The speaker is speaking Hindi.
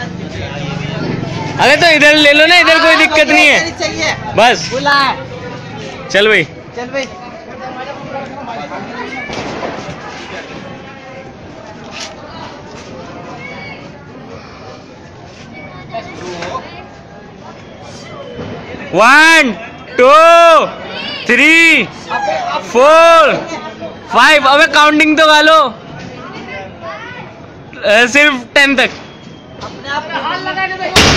अरे तो इधर ले लो ना, इधर कोई दिक्कत नहीं है, बस चल भाई। चल भाई। One, two, three, 4, 5। अबे काउंटिंग तो गा लो, सिर्फ 10 तक। अपने आप